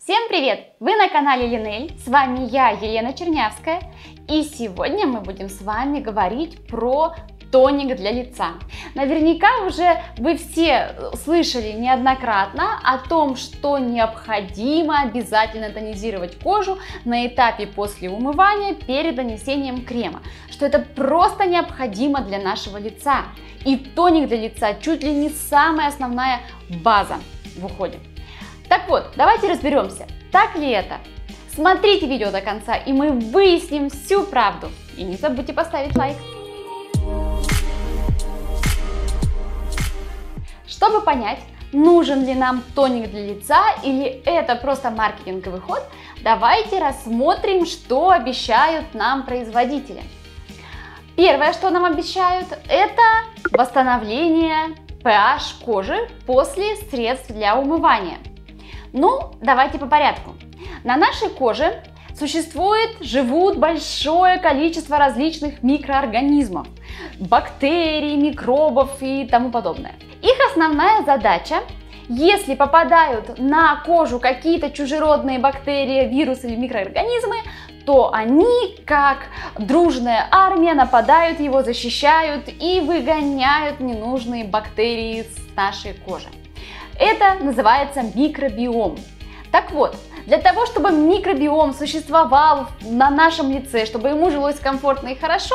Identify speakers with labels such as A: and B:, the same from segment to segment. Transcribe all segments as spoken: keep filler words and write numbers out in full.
A: Всем привет! Вы на канале Линель, с вами я, Елена Чернявская, и сегодня мы будем с вами говорить про тоник для лица. Наверняка уже вы все слышали неоднократно о том, что необходимо обязательно тонизировать кожу на этапе после умывания перед нанесением крема, что это просто необходимо для нашего лица. И тоник для лица чуть ли не самая основная база в уходе. Так вот, давайте разберемся, так ли это. Смотрите видео до конца, и мы выясним всю правду. И не забудьте поставить лайк. Чтобы понять, нужен ли нам тоник для лица или это просто маркетинговый ход, давайте рассмотрим, что обещают нам производители. Первое, что нам обещают, это восстановление pH кожи после средств для умывания. Ну, давайте по порядку. На нашей коже существует, живут большое количество различных микроорганизмов, бактерий, микробов и тому подобное. Их основная задача, если попадают на кожу какие-то чужеродные бактерии, вирусы или микроорганизмы, то они, как дружная армия, нападают его, защищают и выгоняют ненужные бактерии с нашей кожи. Это называется микробиом. Так вот, для того, чтобы микробиом существовал на нашем лице, чтобы ему жилось комфортно и хорошо,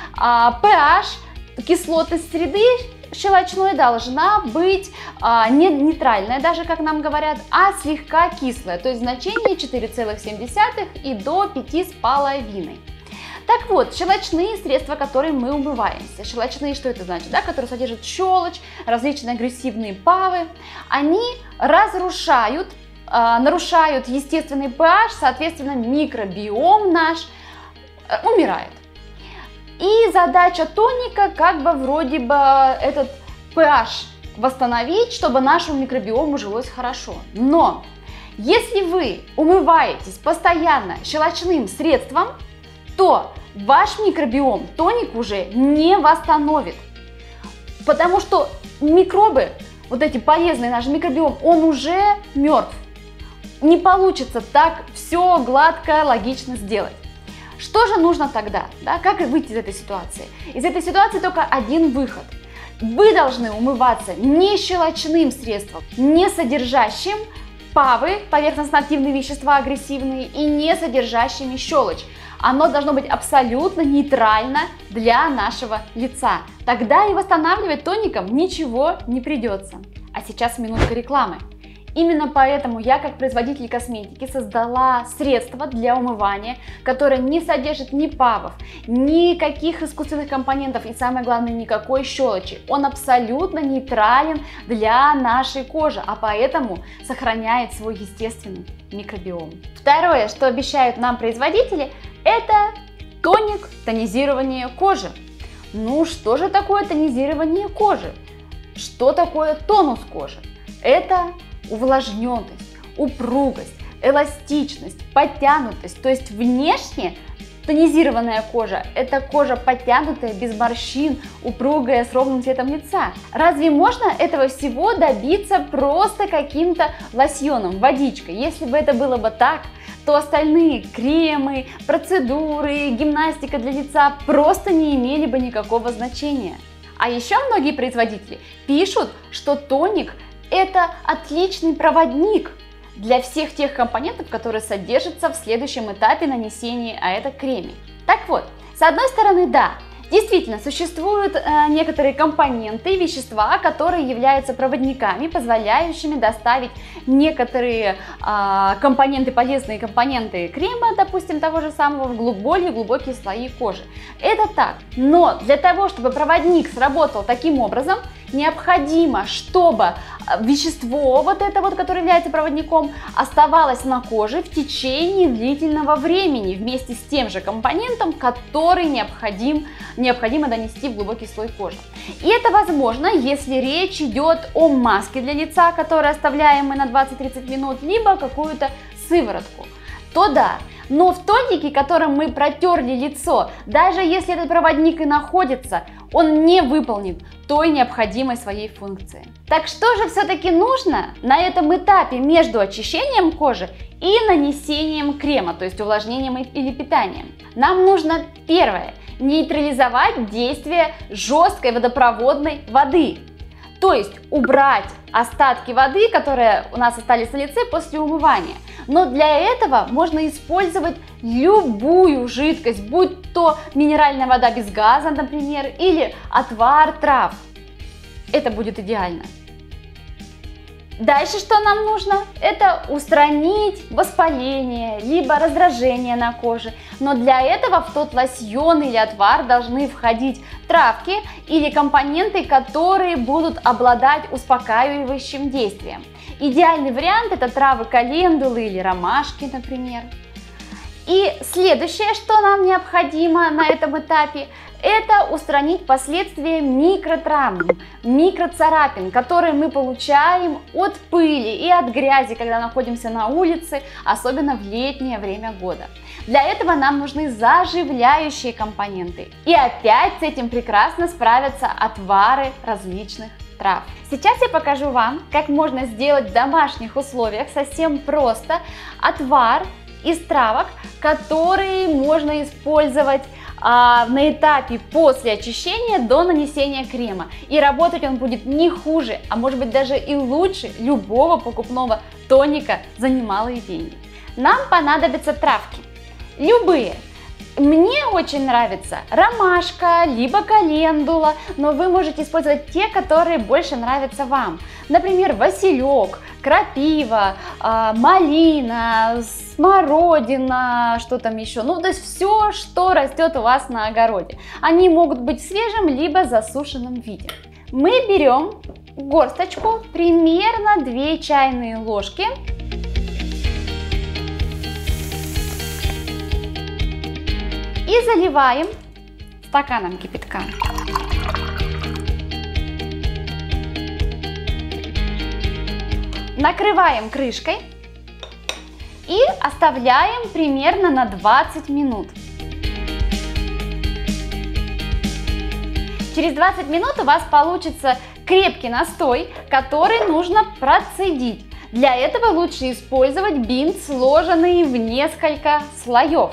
A: pH, кислотность среды щелочной должна быть не нейтральная, даже как нам говорят, а слегка кислая, то есть значение четыре целых семь десятых и до пяти с половиной. Так вот, щелочные средства, которые мы умываемся, щелочные, что это значит, да, которые содержат щелочь, различные агрессивные павы, они разрушают, э, нарушают естественный pH, соответственно, микробиом наш э, умирает. И задача тоника как бы вроде бы этот pH восстановить, чтобы нашему микробиому жилось хорошо. Но если вы умываетесь постоянно щелочным средством, то ваш микробиом тоник уже не восстановит, потому что микробы, вот эти полезные, наш микробиом, он уже мертв. Не получится так все гладко, логично сделать. Что же нужно тогда? Да? Как выйти из этой ситуации? Из этой ситуации только один выход. Вы должны умываться не щелочным средством, не содержащим павы, поверхностно-активные вещества агрессивные, и не содержащими щелочь. Оно должно быть абсолютно нейтрально для нашего лица. Тогда и восстанавливать тоником ничего не придется. А сейчас минутка рекламы. Именно поэтому я, как производитель косметики, создала средство для умывания, которое не содержит ни павов, никаких искусственных компонентов и, самое главное, никакой щелочи. Он абсолютно нейтрален для нашей кожи, а поэтому сохраняет свой естественный микробиом. Второе, что обещают нам производители, это тоник тонизирования кожи. Ну, что же такое тонизирование кожи? Что такое тонус кожи? Это увлажненность, упругость, эластичность, подтянутость. То есть внешне тонизированная кожа – это кожа подтянутая, без морщин, упругая, с ровным цветом лица. Разве можно этого всего добиться просто каким-то лосьоном, водичкой? Если бы это было бы так, то остальные кремы, процедуры, гимнастика для лица просто не имели бы никакого значения. А еще многие производители пишут, что тоник – это отличный проводник для всех тех компонентов, которые содержатся в следующем этапе нанесения, а это креме. Так вот, с одной стороны, да, действительно существуют э, некоторые компоненты, вещества, которые являются проводниками, позволяющими доставить некоторые э, компоненты, полезные компоненты крема, допустим, того же самого, в более глубокие слои кожи. Это так, но для того, чтобы проводник сработал таким образом, необходимо, чтобы вещество, вот это вот, которое является проводником, оставалось на коже в течение длительного времени вместе с тем же компонентом, который необходим, необходимо донести в глубокий слой кожи. И это возможно, если речь идет о маске для лица, которую оставляем мы на двадцать-тридцать минут, либо какую-то сыворотку. То да. Но в тонике, которым мы протерли лицо, даже если этот проводник и находится, он не выполнит той необходимой своей функции. Так что же все-таки нужно на этом этапе между очищением кожи и нанесением крема, то есть увлажнением или питанием? Нам нужно первое – нейтрализовать действие жесткой водопроводной воды. То есть убрать остатки воды, которые у нас остались на лице после умывания. Но для этого можно использовать любую жидкость, будь то минеральная вода без газа, например, или отвар трав. Это будет идеально. Дальше что нам нужно? Это устранить воспаление, либо раздражение на коже. Но для этого в тот лосьон или отвар должны входить травки или компоненты, которые будут обладать успокаивающим действием. Идеальный вариант – это травы календулы или ромашки, например. И следующее, что нам необходимо на этом этапе, это устранить последствия микротравм, микроцарапин, которые мы получаем от пыли и от грязи, когда находимся на улице, особенно в летнее время года. Для этого нам нужны заживляющие компоненты. И опять с этим прекрасно справятся отвары различных трав. Сейчас я покажу вам, как можно сделать в домашних условиях совсем просто отвар из травок, которые можно использовать а, на этапе после очищения до нанесения крема. И работать он будет не хуже, а может быть даже и лучше любого покупного тоника за немалые деньги. Нам понадобятся травки. Любые. Мне очень нравится ромашка, либо календула, но вы можете использовать те, которые больше нравятся вам. Например, василек, крапива, малина, смородина, что там еще. Ну, то есть все, что растет у вас на огороде. Они могут быть в свежем, либо засушенном виде. Мы берем горсточку, примерно две чайные ложки. И заливаем стаканом кипятка. Накрываем крышкой и оставляем примерно на двадцать минут. Через двадцать минут у вас получится крепкий настой, который нужно процедить. Для этого лучше использовать бинт, сложенный в несколько слоев.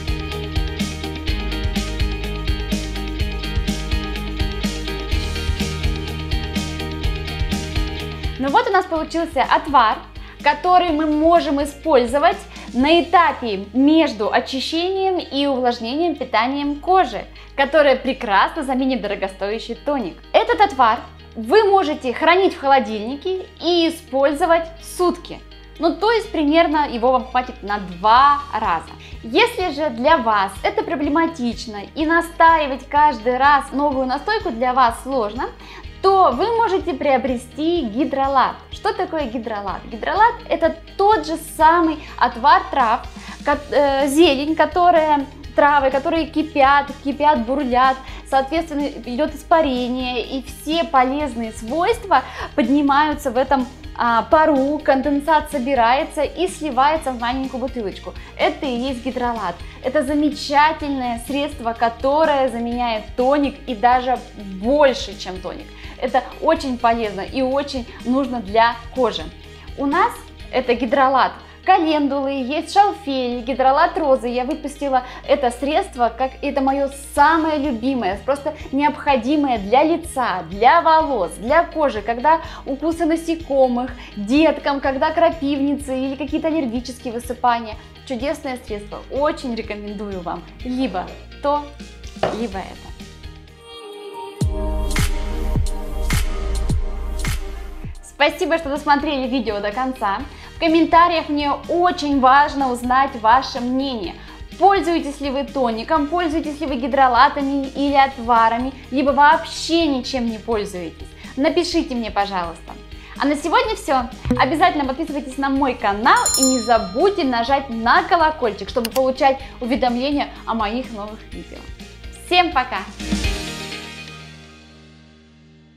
A: Ну вот у нас получился отвар, который мы можем использовать на этапе между очищением и увлажнением питанием кожи, которое прекрасно заменит дорогостоящий тоник. Этот отвар вы можете хранить в холодильнике и использовать сутки. Ну, то есть примерно его вам хватит на два раза. Если же для вас это проблематично и настаивать каждый раз новую настойку для вас сложно, то вы можете приобрести гидролат. Что такое гидролат? Гидролат – это тот же самый отвар трав, э, зелень, которая, травы, которые кипят, кипят, бурлят, соответственно, идет испарение, и все полезные свойства поднимаются в этом а, пару, конденсат собирается и сливается в маленькую бутылочку. Это и есть гидролат. Это замечательное средство, которое заменяет тоник и даже больше, чем тоник. Это очень полезно и очень нужно для кожи. У нас это гидролат календулы, есть шалфей, гидролат розы. Я выпустила это средство, как это мое самое любимое, просто необходимое для лица, для волос, для кожи, когда укусы насекомых, деткам, когда крапивницы или какие-то аллергические высыпания. Чудесное средство, очень рекомендую вам либо то, либо это. Спасибо, что досмотрели видео до конца. В комментариях мне очень важно узнать ваше мнение. Пользуетесь ли вы тоником, пользуетесь ли вы гидролатами или отварами, либо вообще ничем не пользуетесь. Напишите мне, пожалуйста. А на сегодня все. Обязательно подписывайтесь на мой канал и не забудьте нажать на колокольчик, чтобы получать уведомления о моих новых видео. Всем пока!